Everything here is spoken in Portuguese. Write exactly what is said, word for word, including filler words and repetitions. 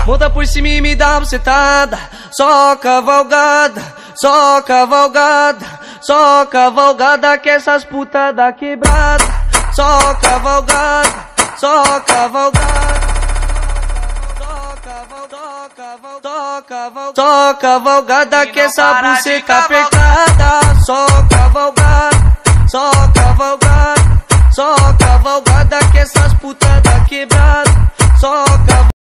Monta por cima e me dá uma bucetada. Só cavalgada, só cavalgada, só cavalgada que essas putas da quebrada. Só cavalgada, só cavalgada. Só cavalgada que essa buceta apertada. Só cavalgada, só cavalgada, só cavalgada que essas putas da quebrada. Só cavalgada.